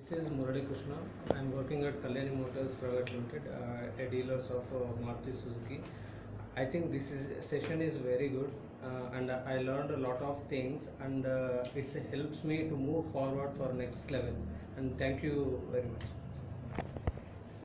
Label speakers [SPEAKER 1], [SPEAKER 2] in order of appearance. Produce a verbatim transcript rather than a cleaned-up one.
[SPEAKER 1] This is Murali Krishna. I am working at Kalyani Motars Private Limited, uh, a dealers of uh, Maruti Suzuki. I think this is, session is very good, uh, and I learned a lot of things, and uh, it helps me to move forward for next level. And thank you very much.